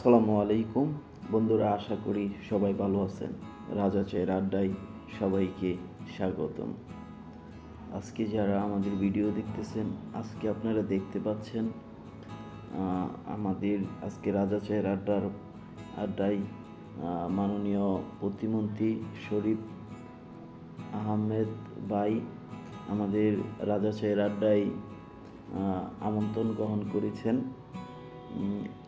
আসসালামু আলাইকুম বন্ধুরা, আশা করি সবাই ভালো আছেন। রাজা চায়ের আড্ডায় সবাইকে স্বাগতম। আজকে যারা আমাদের ভিডিও দেখতেছেন, আজকে আপনারা দেখতে পাচ্ছেন আমাদের আজকে রাজা চায়ের আড্ডায় মাননীয় প্রতিমন্ত্রী শরীফ আহমেদ ভাই আমাদের রাজা চায়ের আড্ডায় আমন্ত্রণ গ্রহণ করেছেন।